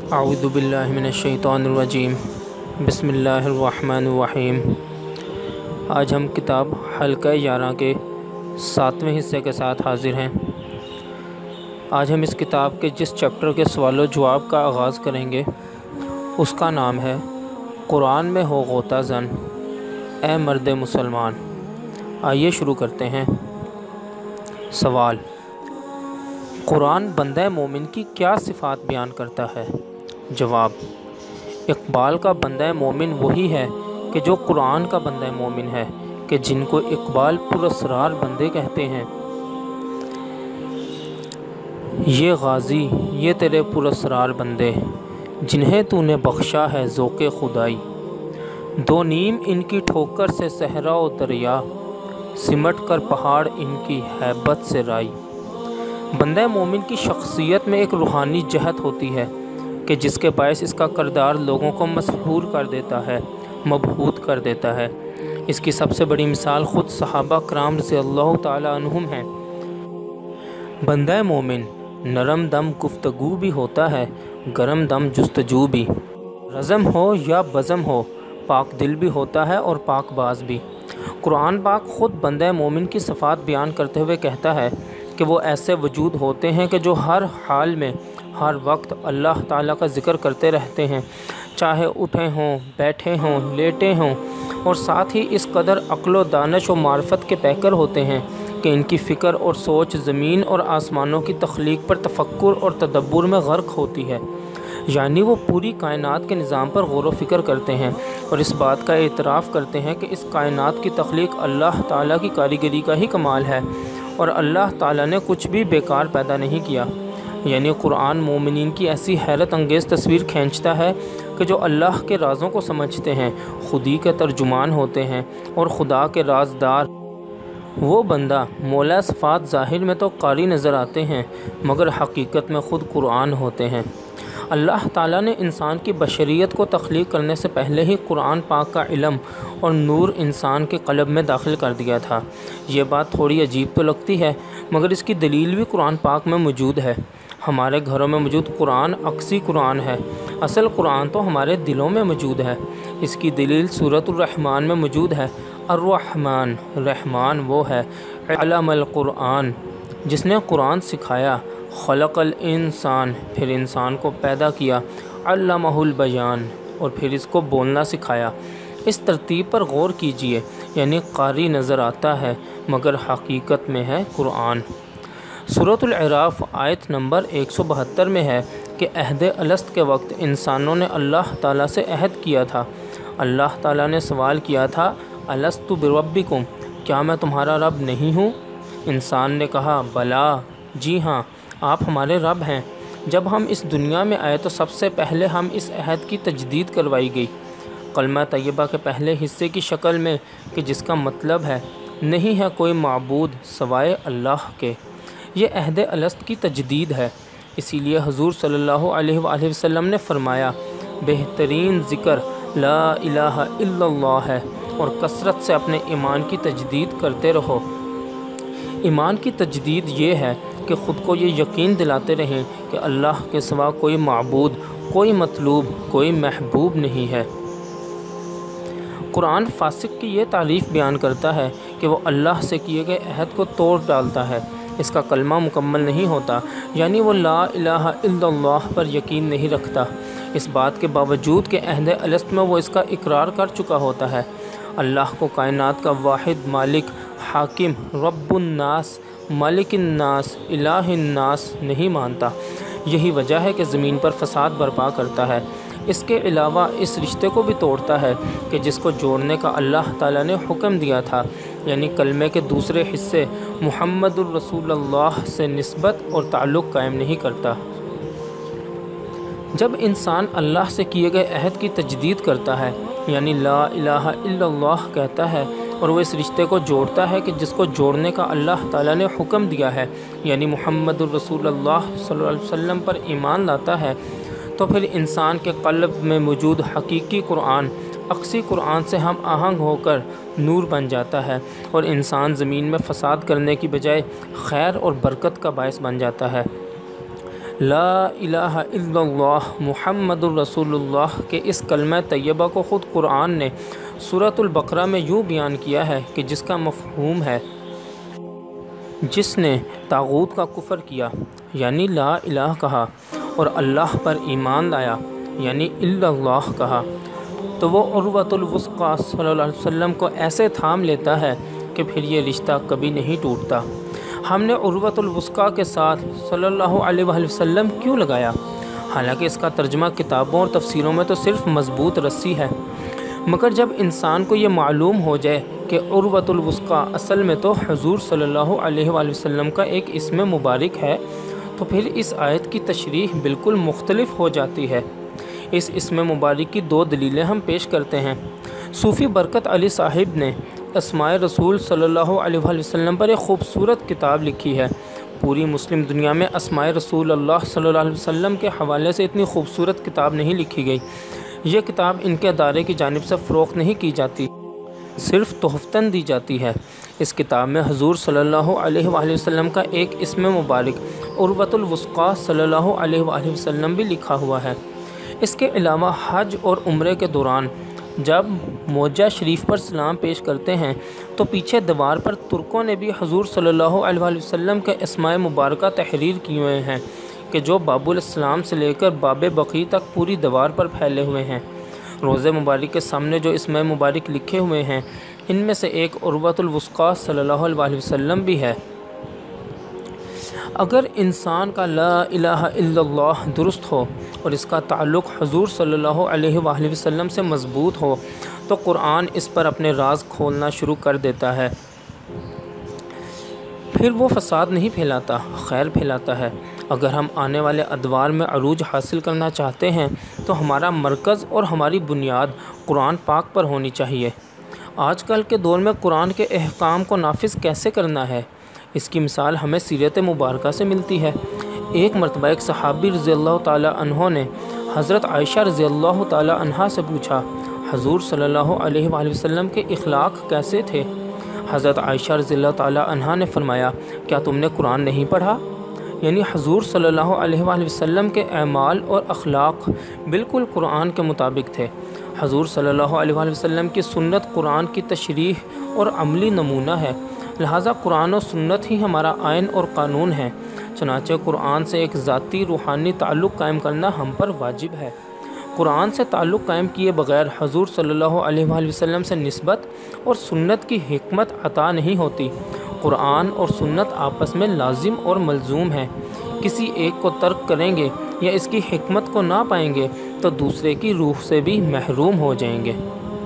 اعوذ باللہ من الشیطان الرجیم بسم اللہ الرحمن الرحیم۔ آج ہم کتاب حلقہ یاراں کے 7ویں حصے کے ساتھ حاضر ہیں۔ آج ہم اس کتاب کے جس چیپٹر کے سوال و جواب کا آغاز کریں گے اس کا نام ہے قرآن میں ہو غوطہ زن، اے مرد مسلمان۔ آئیے شروع کرتے ہیں۔ سوال: قرآن بندہ مومن کی کیا صفات بیان کرتا ہے؟ جواب: اقبال کا بندہ مومن وہی ہے کہ جو قرآن کا بندہ مومن ہے، کہ جن کو اقبال پراسرار بندے کہتے ہیں۔ یہ غازی، یہ تیرے پراسرار بندے، جنہیں تو نے بخشا ہے ذوق خدائی۔ دو نیم ان کی ٹھوکر سے صحرا و دریا، سمٹ کر پہاڑ ان کی ہیبت سے رائی۔ بندہ مومن کی شخصیت میں ایک روحانی جہت ہوتی ہے کہ جس کے باعث اس کا کردار لوگوں کو مسحور کر دیتا ہے، مبہوت کر دیتا ہے۔ اس کی سب سے بڑی مثال خود صحابہ کرام رضی اللہ تعالی عنہم ہیں۔ بندہ مومن نرم دم گفتگو بھی ہوتا ہے، گرم دم جستجو بھی، رزم ہو یا بزم ہو، پاک دل بھی ہوتا ہے اور پاک باز بھی۔ قرآن پاک خود بندہ مومن کی صفات بیان کرتے ہوئے کہتا ہے کہ وہ ایسے وجود ہوتے ہیں کہ جو ہر حال میں ہر وقت اللہ تعالیٰ کا ذکر کرتے رہتے ہیں، چاہے اٹھے ہوں، بیٹھے ہوں، لیٹے ہوں، اور ساتھ ہی اس قدر عقل و دانش و معرفت کے پیکر ہوتے ہیں کہ ان کی فکر اور سوچ زمین اور آسمانوں کی تخلیق پر تفکر اور تدبر میں غرق ہوتی ہے۔ یعنی وہ پوری کائنات کے نظام پر غور و فکر کرتے ہیں اور اس بات کا اعتراف کرتے ہیں کہ اس کائنات کی تخلیق اللہ تعالیٰ کی کاریگری کا ہی کمال ہے اور اللہ تعالیٰ نے کچھ بھی بیکار پیدا نہیں کیا۔ یعنی قرآن مومنین کی ایسی حیرت انگیز تصویر کھینچتا ہے کہ جو اللہ کے رازوں کو سمجھتے ہیں، خودی کے ترجمان ہوتے ہیں اور خدا کے رازدار۔ وہ بندہ مولا صفات ظاہر میں تو قاری نظر آتے ہیں مگر حقیقت میں خود قرآن ہوتے ہیں۔ اللہ تعالیٰ نے انسان کی بشریت کو تخلیق کرنے سے پہلے ہی قرآن پاک کا علم اور نور انسان کے قلب میں داخل کر دیا تھا۔ یہ بات تھوڑی عجیب تو لگتی ہے مگر اس کی دلیل بھی قرآن پاک میں موجود ہے۔ ہمارے گھروں میں موجود قرآن عکسی قرآن ہے، اصل قرآن تو ہمارے دلوں میں موجود ہے۔ اس کی دلیل سورۃ الرحمن میں موجود ہے۔ الرحمن، رحمان وہ ہے، علم القرآن، جس نے قرآن سکھایا، خلق الانسان، پھر انسان کو پیدا کیا، علمہ البیان، اور پھر اس کو بولنا سکھایا۔ اس ترتیب پر غور کیجئے، یعنی قاری نظر آتا ہے مگر حقیقت میں ہے قرآن۔ سورۃ الاعراف آیت نمبر 172 میں ہے کہ عہد الست کے وقت انسانوں نے اللہ تعالیٰ سے عہد کیا تھا۔ اللہ تعالیٰ نے سوال کیا تھا، الست بربکم، کیا میں تمہارا رب نہیں ہوں؟ انسان نے کہا، بلا، جی ہاں، آپ ہمارے رب ہیں۔ جب ہم اس دنیا میں آئے تو سب سے پہلے ہم اس عہد کی تجدید کروائی گئی، کلمہ طیبہ کے پہلے حصے کی شکل میں، کہ جس کا مطلب ہے نہیں ہے کوئی معبود سوائے اللہ کے۔ یہ عہد الست کی تجدید ہے۔ اسی لیے حضور صلی اللہ علیہ وآلہ وسلم نے فرمایا، بہترین ذکر لا الہ الا اللہ ہے اور کثرت سے اپنے ایمان کی تجدید کرتے رہو۔ ایمان کی تجدید یہ ہے کہ خود کو یہ یقین دلاتے رہیں کہ اللہ کے سوا کوئی معبود، کوئی مطلوب، کوئی محبوب نہیں ہے۔ قرآن فاسق کی یہ تعریف بیان کرتا ہے کہ وہ اللہ سے کیے گئے عہد کو توڑ ڈالتا ہے، اس کا کلمہ مکمل نہیں ہوتا، یعنی وہ لا الہ الا اللہ پر یقین نہیں رکھتا، اس بات کے باوجود کہ عہد الست میں وہ اس کا اقرار کر چکا ہوتا ہے۔ اللہ کو کائنات کا واحد مالک، حاکم، رب الناس، مالک الناس، الہ الناس نہیں مانتا۔ یہی وجہ ہے کہ زمین پر فساد برپا کرتا ہے۔ اس کے علاوہ اس رشتے کو بھی توڑتا ہے کہ جس کو جوڑنے کا اللہ تعالیٰ نے حکم دیا تھا، یعنی کلمے کے دوسرے حصے محمد الرسول اللہ سے نسبت اور تعلق قائم نہیں کرتا۔ جب انسان اللہ سے کیے گئے عہد کی تجدید کرتا ہے، یعنی لا الہ الا اللہ کہتا ہے، اور وہ اس رشتے کو جوڑتا ہے کہ جس کو جوڑنے کا اللہ تعالیٰ نے حکم دیا ہے، یعنی محمد الرسول اللہ صلی اللہ علیہ وسلم پر ایمان لاتا ہے، تو پھر انسان کے قلب میں موجود حقیقی قرآن عکسی قرآن سے ہم آہنگ ہو کر نور بن جاتا ہے اور انسان زمین میں فساد کرنے کی بجائے خیر اور برکت کا باعث بن جاتا ہے۔ لا الہ الا اللہ محمد الرسول اللہ کے اس کلمہ طیبہ کو خود قرآن نے سورۃ البقرہ میں یوں بیان کیا ہے کہ جس کا مفہوم ہے جس نے طاغوت کا کفر کیا یعنی لا الہ کہا اور اللہ پر ایمان لایا یعنی الا اللہ کہا، تو وہ عروۃ الوثقیٰ صلی اللہ علیہ وسلم کو ایسے تھام لیتا ہے کہ پھر یہ رشتہ کبھی نہیں ٹوٹتا۔ ہم نے عروۃ الوثقیٰ کے ساتھ صلی اللہ علیہ وآلہ وسلم کیوں لگایا؟ حالانکہ اس کا ترجمہ کتابوں اور تفسیروں میں تو صرف مضبوط رسی ہے، مگر جب انسان کو یہ معلوم ہو جائے کہ عروۃ الوثقیٰ اصل میں تو حضور صلی اللہ علیہ وآلہ وسلم کا ایک اسم مبارک ہے، تو پھر اس آیت کی تشریح بالکل مختلف ہو جاتی ہے۔ اس اسم مبارک کی دو دلیلیں ہم پیش کرتے ہیں۔ صوفی برکت علی صاحب نے اسماء رسول صلی اللہ علیہ وآلہ وسلم پر ایک خوبصورت کتاب لکھی ہے۔ پوری مسلم دنیا میں اسماء رسول اللہ صلی اللہ علیہ وسلم کے حوالے سے اتنی خوبصورت کتاب نہیں لکھی گئی۔ یہ کتاب ان کے ادارے کی جانب سے فروخت نہیں کی جاتی، صرف تحفتاً دی جاتی ہے۔ اس کتاب میں حضور صلی اللہ علیہ وآلہ وسلم کا ایک اسم مبارک عروۃ الوثقیٰ صلی اللہ علیہ وآلہ وسلم بھی لکھا ہوا ہے۔ اس کے علاوہ حج اور عمرے کے دوران جب موجہ شریف پر سلام پیش کرتے ہیں تو پیچھے دیوار پر ترکوں نے بھی حضور صلی اللہ علیہ وآلہ وسلم کے اسماء مبارکہ تحریر کیے ہوئے ہیں کہ جو باب الاسلام سے لے کر باب بقی تک پوری دیوار پر پھیلے ہوئے ہیں۔ روضہ مبارک کے سامنے جو اسماء مبارک لکھے ہوئے ہیں ان میں سے ایک عروۃ الوثقیٰ صلی اللہ علیہ وآلہ وسلم بھی ہے۔ اگر انسان کا لا الہ الا اللہ درست ہو اور اس کا تعلق حضور صلی اللہ علیہ وآلہ وسلم سے مضبوط ہو تو قرآن اس پر اپنے راز کھولنا شروع کر دیتا ہے۔ پھر وہ فساد نہیں پھیلاتا، خیر پھیلاتا ہے۔ اگر ہم آنے والے ادوار میں عروج حاصل کرنا چاہتے ہیں تو ہمارا مرکز اور ہماری بنیاد قرآن پاک پر ہونی چاہیے۔ آج کل کے دور میں قرآن کے احکام کو نافذ کیسے کرنا ہے، اس کی مثال ہمیں سیرت مبارکہ سے ملتی ہے۔ ایک مرتبہ ایک صحابی رضی اللہ تعالی عنہ نے حضرت عائشہ رضی اللہ تعالی عنہ سے پوچھا، حضور صلی اللہ علیہ وآلہ وسلم کے اخلاق کیسے تھے؟ حضرت عائشہ رضی اللہ تعالی عنہ نے فرمایا، کیا تم نے قرآن نہیں پڑھا؟ یعنی حضور صلی اللہ علیہ وآلہ وسلم کے اعمال اور اخلاق بالکل قرآن کے مطابق تھے۔ حضور صلی اللہ علیہ وآلہ وسلم کی سنت قرآن کی تشریح اور عملی نمونہ ہے، لہٰذا قرآن و سنت ہی ہمارا آئین اور قانون ہے۔ چنانچہ قرآن سے ایک ذاتی روحانی تعلق قائم کرنا ہم پر واجب ہے۔ قرآن سے تعلق قائم کیے بغیر حضور صلی اللہ علیہ وآلہ وسلم سے نسبت اور سنت کی حکمت عطا نہیں ہوتی۔ قرآن اور سنت آپس میں لازم اور ملزوم ہیں۔ کسی ایک کو ترک کریں گے یا اس کی حکمت کو نہ پائیں گے تو دوسرے کی روح سے بھی محروم ہو جائیں گے۔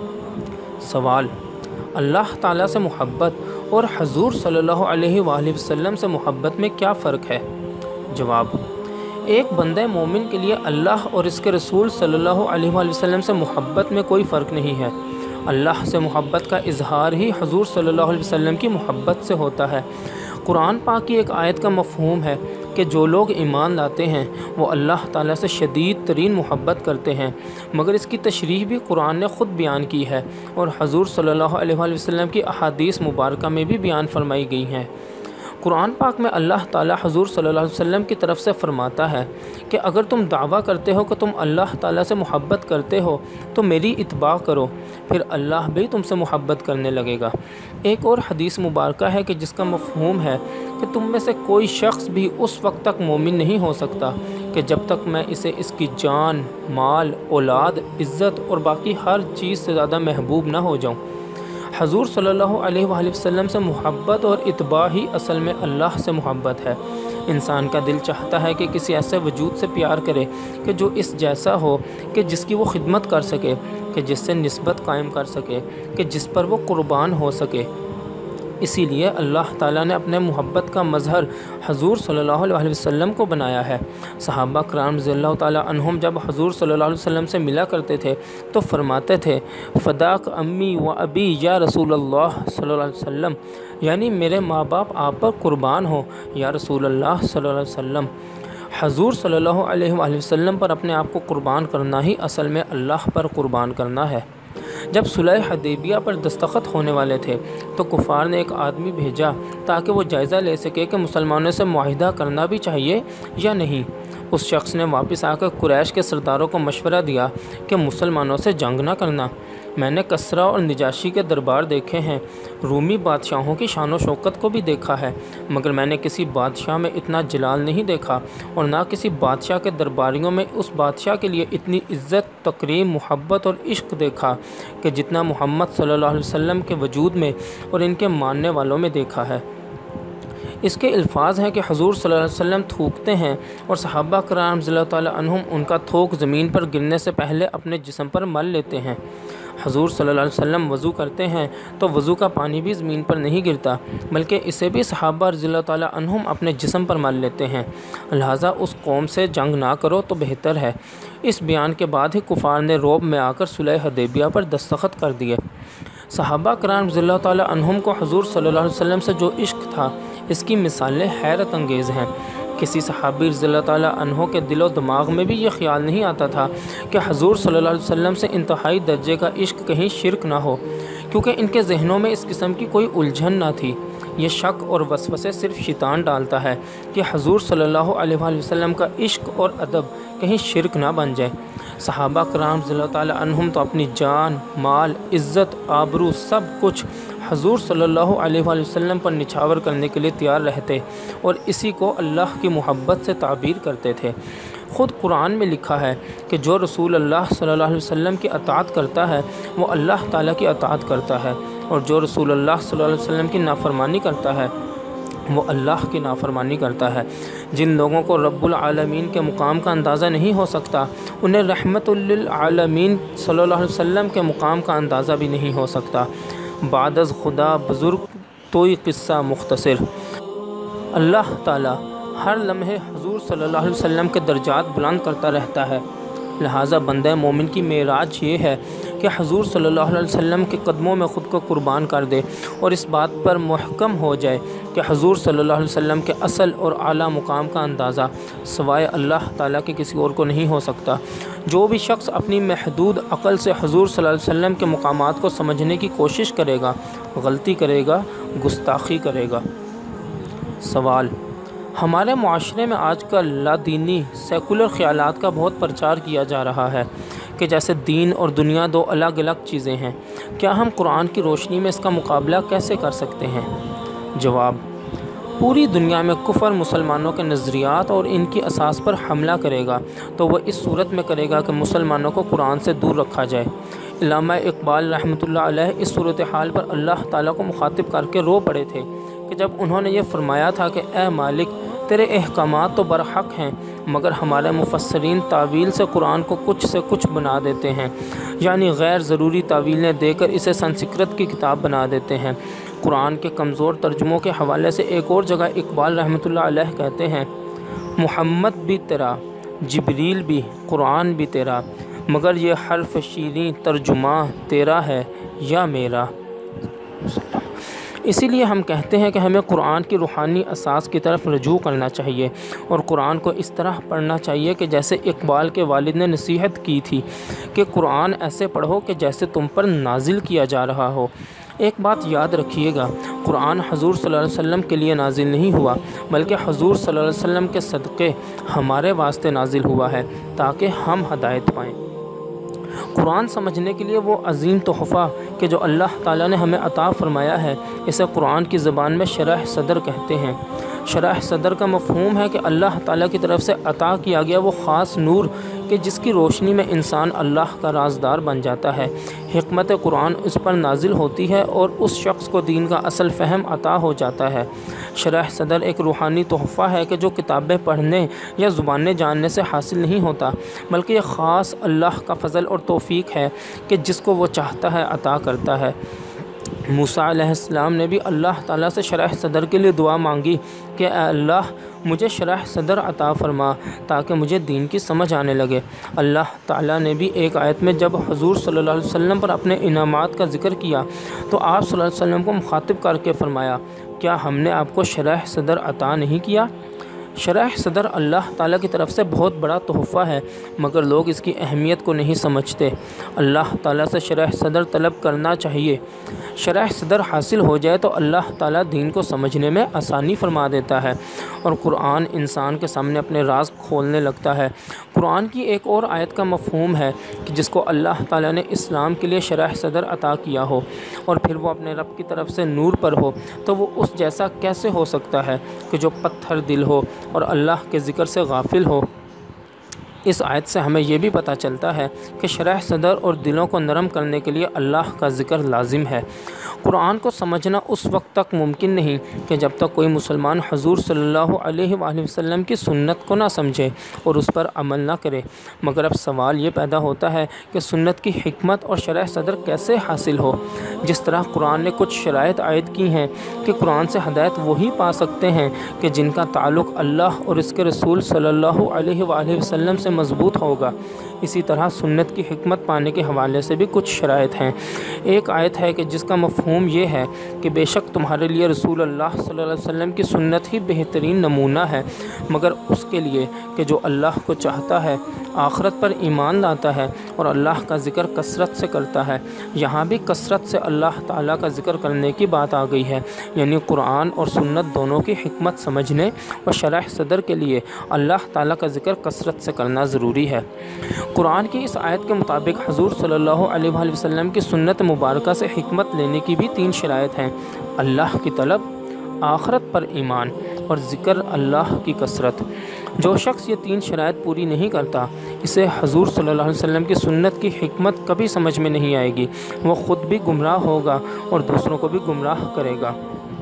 سوال: اللہ تعالیٰ سے محبت اور حضور صلی اللہ علیہ وآلہ وسلم سے محبت میں کیا فرق ہے؟ جواب: ایک بندہ مومن کے لیے اللہ اور اس کے رسول صلی اللہ علیہ وآلہ وسلم سے محبت میں کوئی فرق نہیں ہے۔ اللہ سے محبت کا اظہار ہی حضور صلی اللہ علیہ وسلم کی محبت سے ہوتا ہے۔ قرآن پاک کی ایک آیت کا مفہوم ہے کہ جو لوگ ایمان لاتے ہیں وہ اللہ تعالیٰ سے شدید ترین محبت کرتے ہیں، مگر اس کی تشریح بھی قرآن نے خود بیان کی ہے اور حضور صلی اللہ علیہ وآلہ وسلم کی احادیث مبارکہ میں بھی بیان فرمائی گئی ہیں۔ قرآن پاک میں اللہ تعالیٰ حضور صلی اللہ علیہ وسلم کی طرف سے فرماتا ہے کہ اگر تم دعویٰ کرتے ہو کہ تم اللہ تعالیٰ سے محبت کرتے ہو تو میری اتباع کرو، پھر اللہ بھی تم سے محبت کرنے لگے گا۔ ایک اور حدیث مبارکہ ہے کہ جس کا مفہوم ہے کہ تم میں سے کوئی شخص بھی اس وقت تک مومن نہیں ہو سکتا کہ جب تک میں اسے اس کی جان، مال، اولاد، عزت اور باقی ہر چیز سے زیادہ محبوب نہ ہو جاؤں۔ حضور صلی اللہ علیہ وآلہ وسلم سے محبت اور اتباع ہی اصل میں اللہ سے محبت ہے۔ انسان کا دل چاہتا ہے کہ کسی ایسے وجود سے پیار کرے کہ جو اس جیسا ہو، کہ جس کی وہ خدمت کر سکے، کہ جس سے نسبت قائم کر سکے، کہ جس پر وہ قربان ہو سکے۔ اسی لیے اللہ تعالیٰ نے اپنے محبت کا مظہر حضور صلی اللہ علیہ وسلم کو بنایا ہے۔ صحابہ کرام رضی اللہ تعالیٰ عنہم جب حضور صلی اللہ علیہ وسلم سے ملا کرتے تھے تو فرماتے تھے، فداک امی و ابی یا رسول اللہ صلی اللہ علیہ وسلم، یعنی میرے ماں باپ آپ پر قربان ہو یا رسول اللہ صلی اللہ علیہ وسلم۔ حضور صلی اللہ علیہ وآلہ وسلم پر اپنے آپ کو قربان کرنا ہی اصل میں اللہ پر قربان کرنا ہے۔ جب صلح حدیبیہ پر دستخط ہونے والے تھے تو کفار نے ایک آدمی بھیجا تاکہ وہ جائزہ لے سکے کہ مسلمانوں سے معاہدہ کرنا بھی چاہیے یا نہیں۔ اس شخص نے واپس آ کر قریش کے سرداروں کو مشورہ دیا کہ مسلمانوں سے جنگ نہ کرنا۔ میں نے کسریٰ اور نجاشی کے دربار دیکھے ہیں، رومی بادشاہوں کی شان و شوکت کو بھی دیکھا ہے، مگر میں نے کسی بادشاہ میں اتنا جلال نہیں دیکھا، اور نہ کسی بادشاہ کے درباریوں میں اس بادشاہ کے لیے اتنی عزت، تکریم، محبت اور عشق دیکھا کہ جتنا محمد صلی اللہ علیہ وسلم کے وجود میں اور ان کے ماننے والوں میں دیکھا ہے۔ اس کے الفاظ ہیں کہ حضور صلی اللہ علیہ وسلم تھوکتے ہیں اور صحابہ کرام رضی اللہ تعالیٰ عنہم ان کا تھوک زمین پر گرنے سے پہلے اپنے جسم پر مل لیتے ہیں۔ حضور صلی اللہ علیہ وسلم وضو کرتے ہیں تو وضو کا پانی بھی زمین پر نہیں گرتا، بلکہ اسے بھی صحابہ رضی اللہ تعالیٰ عنہم اپنے جسم پر مل لیتے ہیں، لہٰذا اس قوم سے جنگ نہ کرو تو بہتر ہے۔ اس بیان کے بعد ہی کفار نے رعب میں آ کر صلح حدیبیہ پر دستخط کر دیے۔ صحابہ کرام رضی اللہ تعالیٰ عنہم کو حضور صلی اللہ علیہ وسلم سے جو عشق تھا، اس کی مثالیں حیرت انگیز ہیں۔ کسی صحابی رضی اللہ تعالیٰ عنہ کے دل و دماغ میں بھی یہ خیال نہیں آتا تھا کہ حضور صلی اللہ علیہ وسلم سے انتہائی درجے کا عشق کہیں شرک نہ ہو، کیونکہ ان کے ذہنوں میں اس قسم کی کوئی الجھن نہ تھی۔ یہ شک اور وسوسے صرف شیطان ڈالتا ہے کہ حضور صلی اللہ علیہ وآلہ وسلم کا عشق اور ادب کہیں شرک نہ بن جائے۔ صحابہ کرام رضی اللہ تعالیٰ عنہم تو اپنی جان، مال، عزت، آبرو سب کچھ حضور صلی اللہ علیہ وآلہ وسلم پر نچھاور کرنے کے لیے تیار رہتے اور اسی کو اللہ کی محبت سے تعبیر کرتے تھے۔ خود قرآن میں لکھا ہے کہ جو رسول اللہ صلی اللہ علیہ وسلم کی اطاعت کرتا ہے وہ اللہ تعالیٰ کی اطاعت کرتا ہے، اور جو رسول اللہ صلی اللہ علیہ وسلم کی نافرمانی کرتا ہے وہ اللہ کی نافرمانی کرتا ہے۔ جن لوگوں کو رب العالمین کے مقام کا اندازہ نہیں ہو سکتا، انہیں رحمت للعالمین صلی اللہ علیہ وسلم کے مقام کا اندازہ بھی نہیں ہو سکتا۔ بعد از خدا بزرگ توئی قصہ مختصر۔ اللہ تعالیٰ ہر لمحے حضور صلی اللہ علیہ وسلم کے درجات بلند کرتا رہتا ہے، لہٰذا بندہ مومن کی معراج یہ ہے کہ حضور صلی اللہ علیہ وسلم کے قدموں میں خود کو قربان کر دے اور اس بات پر محکم ہو جائے کہ حضور صلی اللہ علیہ وسلم کے اصل اور اعلیٰ مقام کا اندازہ سوائے اللہ تعالیٰ کے کسی اور کو نہیں ہو سکتا۔ جو بھی شخص اپنی محدود عقل سے حضور صلی اللہ علیہ وسلم کے مقامات کو سمجھنے کی کوشش کرے گا، غلطی کرے گا، گستاخی کرے گا۔ سوال: ہمارے معاشرے میں آج کل لادینی سیکولر خیالات کا بہت پرچار کیا جا رہا ہے کہ جیسے دین اور دنیا دو الگ الگ چیزیں ہیں۔ کیا ہم قرآن کی روشنی میں اس کا مقابلہ کیسے کر سکتے ہیں؟ جواب: پوری دنیا میں کفر مسلمانوں کے نظریات اور ان کی اساس پر حملہ کرے گا تو وہ اس صورت میں کرے گا کہ مسلمانوں کو قرآن سے دور رکھا جائے۔ علامہ اقبال رحمۃ اللہ علیہ اس صورتحال پر اللہ تعالیٰ کو مخاطب کر کے رو پڑے تھے کہ جب انہوں نے یہ فرمایا تھا کہ اے مالک، تیرے احکامات تو برحق ہیں، مگر ہمارے مفسرین تعویل سے قرآن کو کچھ سے کچھ بنا دیتے ہیں، یعنی غیر ضروری تعویلیں دے کر اسے سنسکرت کی کتاب بنا دیتے ہیں۔ قرآن کے کمزور ترجموں کے حوالے سے ایک اور جگہ اقبال رحمۃ اللہ علیہ کہتے ہیں: محمد بھی تیرا، جبریل بھی، قرآن بھی تیرا، مگر یہ حرف شیریں ترجمہ تیرا ہے یا میرا۔ اسی لیے ہم کہتے ہیں کہ ہمیں قرآن کی روحانی اساس کی طرف رجوع کرنا چاہیے اور قرآن کو اس طرح پڑھنا چاہیے کہ جیسے اقبال کے والد نے نصیحت کی تھی کہ قرآن ایسے پڑھو کہ جیسے تم پر نازل کیا جا رہا ہو۔ ایک بات یاد رکھیے گا، قرآن حضور صلی اللہ علیہ وسلم کے لیے نازل نہیں ہوا، بلکہ حضور صلی اللہ علیہ وسلم کے صدقے ہمارے واسطے نازل ہوا ہے تاکہ ہم ہدایت پائیں۔ قرآن سمجھنے کے لیے وہ عظیم تحفہ کہ جو اللہ تعالیٰ نے ہمیں عطا فرمایا ہے، اسے قرآن کی زبان میں شرح صدر کہتے ہیں۔ شرح صدر کا مفہوم ہے کہ اللہ تعالیٰ کی طرف سے عطا کیا گیا وہ خاص نور کہ جس کی روشنی میں انسان اللہ کا رازدار بن جاتا ہے۔ حکمت قرآن اس پر نازل ہوتی ہے اور اس شخص کو دین کا اصل فہم عطا ہو جاتا ہے۔ شرح صدر ایک روحانی تحفہ ہے کہ جو کتابیں پڑھنے یا زبانیں جاننے سے حاصل نہیں ہوتا، بلکہ یہ خاص اللہ کا فضل اور توفیق ہے کہ جس کو وہ چاہتا ہے عطا کرتا ہے۔ موسیٰ علیہ السلام نے بھی اللہ تعالیٰ سے شرح صدر کے لیے دعا مانگی کہ اے اللہ، مجھے شرح صدر عطا فرما تاکہ مجھے دین کی سمجھ آنے لگے۔ اللہ تعالیٰ نے بھی ایک آیت میں جب حضور صلی اللہ علیہ وسلم پر اپنے انعامات کا ذکر کیا تو آپ صلی اللہ علیہ وسلم کو مخاطب کر کے فرمایا: کیا ہم نے آپ کو شرح صدر عطا نہیں کیا؟ شرح صدر اللہ تعالیٰ کی طرف سے بہت بڑا تحفہ ہے، مگر لوگ اس کی اہمیت کو نہیں سمجھتے۔ اللہ تعالیٰ سے شرح صدر طلب کرنا چاہیے۔ شرح صدر حاصل ہو جائے تو اللہ تعالیٰ دین کو سمجھنے میں آسانی فرما دیتا ہے اور قرآن انسان کے سامنے اپنے راز کھولنے لگتا ہے۔ قرآن کی ایک اور آیت کا مفہوم ہے کہ جس کو اللہ تعالیٰ نے اسلام کے لیے شرح صدر عطا کیا ہو اور پھر وہ اپنے رب کی طرف سے نور پر ہو، تو وہ اس جیسا کیسے ہو سکتا ہے کہ جو پتھر دل ہو اور اللہ کے ذکر سے غافل ہو۔ اس آیت سے ہمیں یہ بھی پتہ چلتا ہے کہ شرح صدر اور دلوں کو نرم کرنے کے لیے اللہ کا ذکر لازم ہے۔ قرآن کو سمجھنا اس وقت تک ممکن نہیں کہ جب تک کوئی مسلمان حضور صلی اللہ علیہ وآلہ وسلم کی سنت کو نہ سمجھے اور اس پر عمل نہ کرے۔ مگر اب سوال یہ پیدا ہوتا ہے کہ سنت کی حکمت اور شرح صدر کیسے حاصل ہو؟ جس طرح قرآن نے کچھ شرائط عائد کی ہیں کہ قرآن سے ہدایت وہی پا سکتے ہیں کہ جن کا تعلق اللہ اور اس کے رسول صلی اللہ علیہ وآلہ وسلم سے مضبوط ہوگا، اسی طرح سنت کی حکمت پانے کے حوالے سے بھی کچھ شرائط ہیں۔ ایک آیت ہے کہ جس کا مفہوم یہ ہے کہ بے شک تمہارے لیے رسول اللہ صلی اللہ علیہ وسلم کی سنت ہی بہترین نمونہ ہے، مگر اس کے لیے کہ جو اللہ کو چاہتا ہے، آخرت پر ایمان لاتا ہے اور اللہ کا ذکر کثرت سے کرتا ہے۔ یہاں بھی کثرت سے اللہ تعالیٰ کا ذکر کرنے کی بات آ گئی ہے، یعنی قرآن اور سنت دونوں کی حکمت سمجھنے اور شرح صدر کے لیے اللہ تعالیٰ کا ذکر کثرت سے کرنا ضروری ہے۔ قرآن کی اس آیت کے مطابق حضور صلی اللہ علیہ وآلہ وسلم کی سنت مبارکہ سے حکمت لینے کی بھی 3 شرائط ہیں: اللہ کی طلب، آخرت پر ایمان اور ذکر اللہ کی کثرت۔ جو شخص یہ 3 شرائط پوری نہیں کرتا، اسے حضور صلی اللہ علیہ وسلم کی سنت کی حکمت کبھی سمجھ میں نہیں آئے گی۔ وہ خود بھی گمراہ ہوگا اور دوسروں کو بھی گمراہ کرے گا۔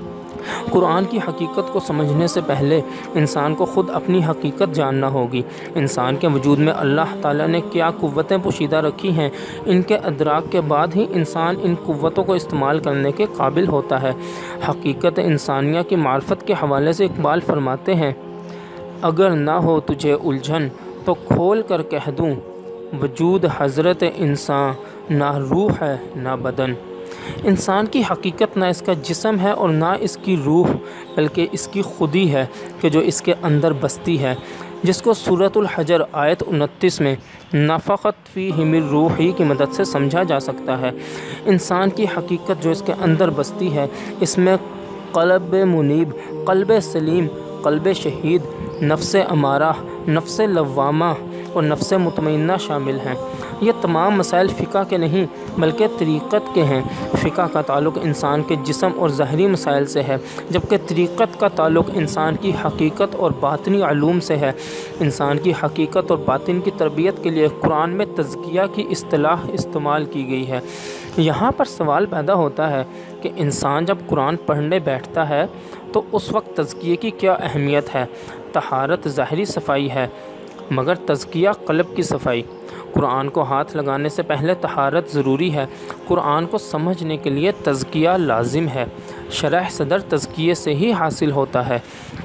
قرآن کی حقیقت کو سمجھنے سے پہلے انسان کو خود اپنی حقیقت جاننا ہوگی۔ انسان کے وجود میں اللہ تعالیٰ نے کیا قوتیں پوشیدہ رکھی ہیں، ان کے ادراک کے بعد ہی انسان ان قوتوں کو استعمال کرنے کے قابل ہوتا ہے۔ حقیقت انسانیہ کی معرفت کے حوالے سے اقبال فرماتے ہیں: اگر نہ ہو تجھے الجھن تو کھول کر کہہ دوں، وجود حضرت انسان نہ روح ہے نہ بدن۔ انسان کی حقیقت نہ اس کا جسم ہے اور نہ اس کی روح، بلکہ اس کی خودی ہے کہ جو اس کے اندر بستی ہے، جس کو سورۃ الحجر آیت 29 میں نفخت فیہ من روحی کی مدد سے سمجھا جا سکتا ہے۔ انسان کی حقیقت جو اس کے اندر بستی ہے، اس میں قلب منیب، قلب سلیم، قلب شہید، نفس امارہ، نفس لوامہ اور نفس مطمئنہ شامل ہیں۔ یہ تمام مسائل فقہ کے نہیں بلکہ طریقت کے ہیں۔ فقہ کا تعلق انسان کے جسم اور ظاہری مسائل سے ہے، جبکہ طریقت کا تعلق انسان کی حقیقت اور باطنی علوم سے ہے۔ انسان کی حقیقت اور باطن کی تربیت کے لیے قرآن میں تزکیہ کی اصطلاح استعمال کی گئی ہے۔ یہاں پر سوال پیدا ہوتا ہے کہ انسان جب قرآن پڑھنے بیٹھتا ہے تو اس وقت تزکیے کی کیا اہمیت ہے؟ طہارت ظاہری صفائی ہے، مگر تزکیہ قلب کی صفائی۔ قرآن کو ہاتھ لگانے سے پہلے طہارت ضروری ہے۔ قرآن کو سمجھنے کے لیے تزکیہ لازم ہے۔ شرح صدر تزکیے سے ہی حاصل ہوتا ہے۔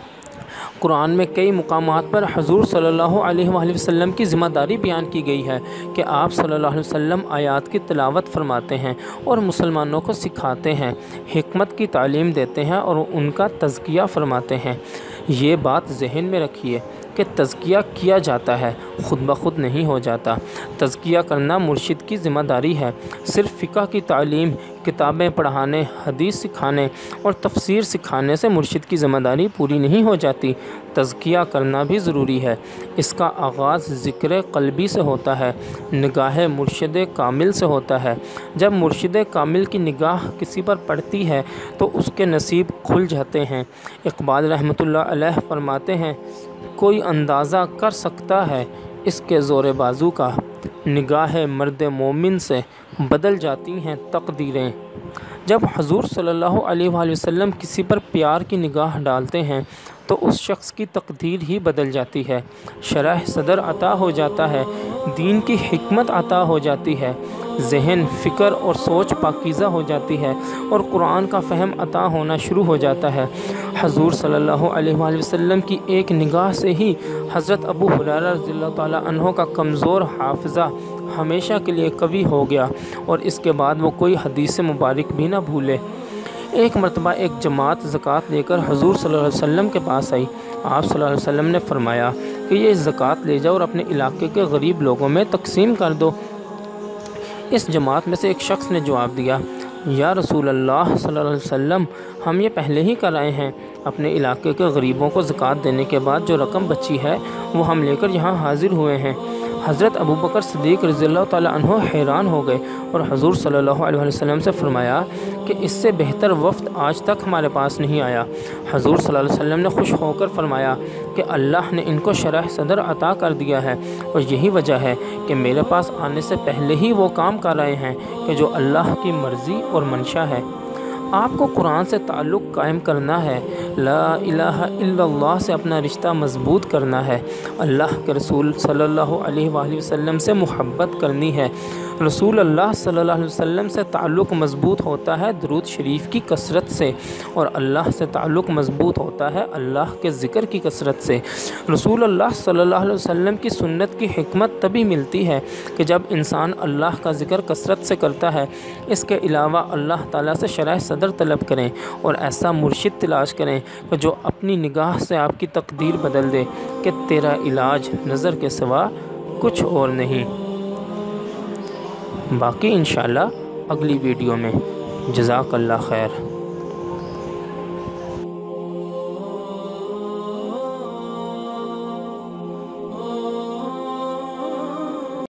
قرآن میں کئی مقامات پر حضور صلی اللہ علیہ وآلہ وسلم کی ذمہ داری بیان کی گئی ہے کہ آپ صلی اللہ علیہ وسلم آیات کی تلاوت فرماتے ہیں اور مسلمانوں کو سکھاتے ہیں، حکمت کی تعلیم دیتے ہیں اور ان کا تزکیہ فرماتے ہیں۔ یہ بات ذہن میں رکھیے کہ تزکیہ کیا جاتا ہے، خود بخود نہیں ہو جاتا۔ تزکیہ کرنا مرشد کی ذمہ داری ہے۔ صرف فقہ کی تعلیم، کتابیں پڑھانے، حدیث سکھانے اور تفسیر سکھانے سے مرشد کی ذمہ داری پوری نہیں ہو جاتی۔ تزکیہ کرنا بھی ضروری ہے۔ اس کا آغاز ذکر قلبی سے ہوتا ہے، نگاہ مرشد کامل سے ہوتا ہے۔ جب مرشد کامل کی نگاہ کسی پر پڑتی ہے تو اس کے نصیب کھل جاتے ہیں۔ اقبال رحمۃ اللہ علیہ فرماتے ہیں: کوئی اندازہ کر سکتا ہے اس کے زور بازو کا، نگاہ مرد مومن سے بدل جاتی ہیں تقدیریں۔ جب حضور صلی اللہ علیہ وآلہ وسلم کسی پر پیار کی نگاہ ڈالتے ہیں تو اس شخص کی تقدیر ہی بدل جاتی ہے۔ شرح صدر عطا ہو جاتا ہے، دین کی حکمت عطا ہو جاتی ہے، ذہن، فکر اور سوچ پاکیزہ ہو جاتی ہے اور قرآن کا فہم عطا ہونا شروع ہو جاتا ہے۔ حضور صلی اللہ علیہ وآلہ وسلم کی ایک نگاہ سے ہی حضرت ابو ہریرہ رضی اللہ تعالیٰ عنہ کا کمزور حافظہ ہمیشہ کے لیے قوی ہو گیا اور اس کے بعد وہ کوئی حدیث مبارک بھی نہ بھولے۔ ایک مرتبہ ایک جماعت زکوٰۃ لے کر حضور صلی اللہ علیہ وسلم کے پاس آئی۔ آپ صلی اللہ علیہ وسلم نے فرمایا کہ یہ زکوٰۃ لے جاؤ اور اپنے علاقے کے غریب لوگوں میں تقسیم کر دو۔ اس جماعت میں سے ایک شخص نے جواب دیا، یا رسول اللہ صلی اللہ علیہ وسلم، ہم یہ پہلے ہی کر آئے ہیں۔ اپنے علاقے کے غریبوں کو زکوٰۃ دینے کے بعد جو رقم بچی ہے وہ ہم لے کر یہاں حاضر ہوئے ہیں۔ حضرت ابو بکر صدیق رضی اللہ تعالیٰ عنہ حیران ہو گئے اور حضور صلی اللہ علیہ وسلم سے فرمایا کہ اس سے بہتر وفد آج تک ہمارے پاس نہیں آیا۔ حضور صلی اللہ علیہ وسلم نے خوش ہو کر فرمایا کہ اللہ نے ان کو شرح صدر عطا کر دیا ہے، اور یہی وجہ ہے کہ میرے پاس آنے سے پہلے ہی وہ کام کر رہے ہیں کہ جو اللہ کی مرضی اور منشا ہے۔ آپ کو قرآن سے تعلق قائم کرنا ہے، لا الہ الا اللہ سے اپنا رشتہ مضبوط کرنا ہے، اللہ کے رسول صلی اللہ علیہ وآلہ وسلم سے محبت کرنی ہے۔ رسول اللہ صلی اللہ علیہ وسلم سے تعلق مضبوط ہوتا ہے درود شریف کی کثرت سے، اور اللہ سے تعلق مضبوط ہوتا ہے اللہ کے ذکر کی کثرت سے۔ رسول اللہ صلی اللہ علیہ وسلم کی سنت کی حکمت تبھی ملتی ہے کہ جب انسان اللہ کا ذکر کثرت سے کرتا ہے۔ اس کے علاوہ اللہ تعالیٰ سے شرح صدر طلب کریں اور ایسا مرشد تلاش کریں کہ جو اپنی نگاہ سے آپ کی تقدیر بدل دے کہ تیرا علاج نظر کے سوا کچھ اور نہیں۔ باقی انشاءاللہ اگلی ویڈیو میں۔ جزاک اللہ خیر۔